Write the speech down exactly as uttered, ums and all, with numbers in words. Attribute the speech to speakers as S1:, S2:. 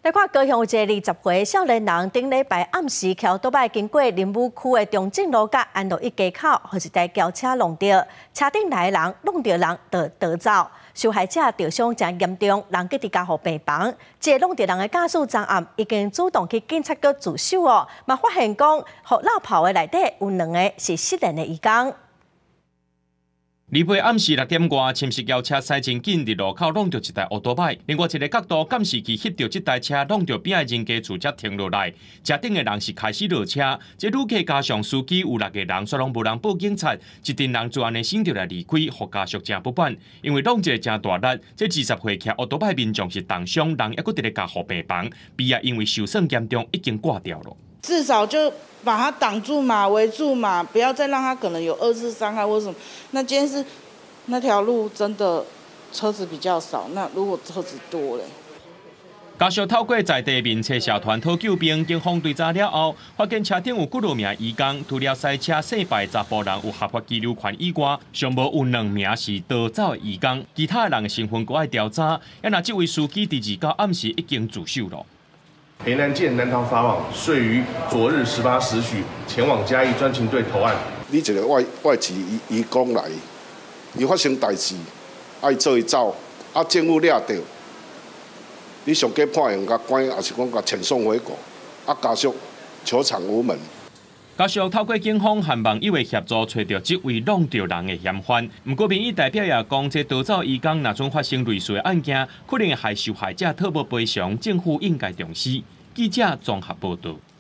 S1: 来看高雄有一个二十岁少年人，顶礼拜暗时骑倒摆经过林武区的中正路甲安乐一街口，被一台轿车弄到，车顶来的人弄到人就逃走，受害者受伤真严重，人搁伫家护病房。这弄到人的驾驶昨暗已经主动去警察局自首哦，嘛发现讲，互落跑的内底有两个是失联的移工。
S2: 二八暗时六点外，深色轿车驶真紧，伫路口弄到一台乌多摆。另外一个角度，监视器翕到这台车弄到边的人家厝才停落来。车顶的人是开始落车，这旅客加上司机有六个人，却拢无人报警察。一群人就安尼醒着来离开，互家属真不满。因为弄一个真大力，这二十岁骑乌多摆民众是重伤，人还佫伫咧家护病房，鼻也因为受伤严重，已经挂掉了。
S3: 至少就把它挡住嘛，围住嘛，不要再让它可能有二次伤害或什么。那今天是那条路真的车子比较少，那如果车子多嘞？
S2: 家属透过在地面车社团讨救兵，警方追查了后，发现车顶有几多名移工，除了赛车洗牌查甫人有合法居留权以外，尚无有两名是逃走的移工，其他人的身份阁要调查。也那这位司机第二到暗时已经自首了。
S4: 裴南健南逃法网，遂于昨日十八时许前往嘉义专勤队投案。
S5: 你一个外外籍移移工来，伊发生代志，爱做伊走，啊政府抓到，你上计判刑甲关，还是讲甲遣送回国，啊家属求偿无门。
S2: 家属透过警方和网友的协助，找到这位弄到人的嫌犯。不过，民意代表也讲，这逃走移工若准发生类似的案件，可能会害受害者讨无赔偿，政府应该重视。记者综合报道。